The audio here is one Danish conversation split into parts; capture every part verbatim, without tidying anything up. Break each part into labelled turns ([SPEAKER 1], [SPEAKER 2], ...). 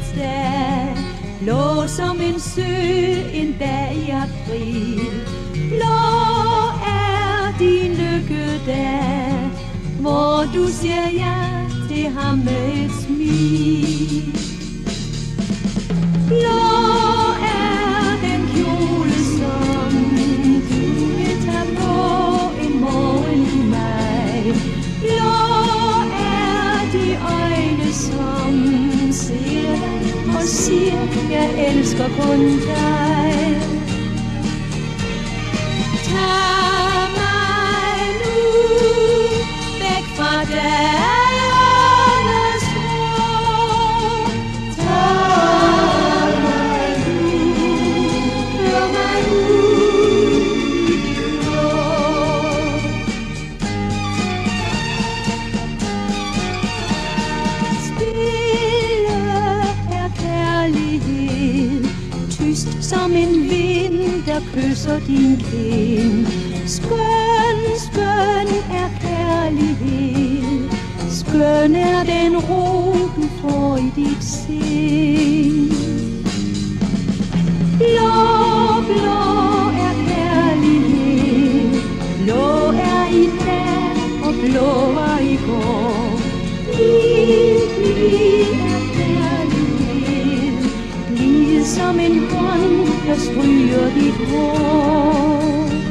[SPEAKER 1] livets dag, blå som en sø en dag i april. Blå er din lykkedag, hvor du siger ja til ham med et smil. Blå er den kjole som du vil tage på en morgen i maj. Blå er de øjne som ser dig og siger, jeg elsker kun dig. Tag mig nu væk fra dagernes grå. Tag mig nu, før mig ud i det blå. Stille er kærlighed, tyst som en vind, der kysser din kind. Skøn, skøn er kærlighed, skøn er den ro, du får i dit sind. Blå, blå er kærlighed, blå er i dag, og blå var i går. Bliv, bliv er kærlighed, bliv som en hånd, der stryger dit hår.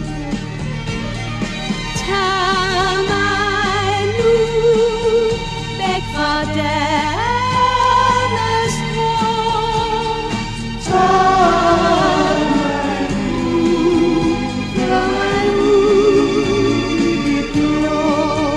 [SPEAKER 1] Tag mig nu væk fra dagernes grå. Tag mig nu, før mig ud i det blå.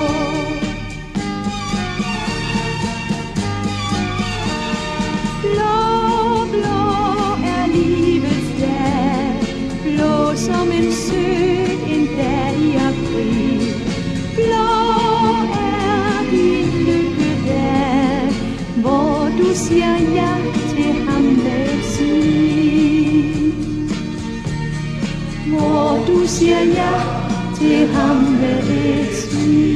[SPEAKER 1] Blå, blå er livets dag, blå som en sø en dag i april. Blå er din lykkedag, hvor du siger ja til ham med et smil. Hvor du siger ja til ham med et smil.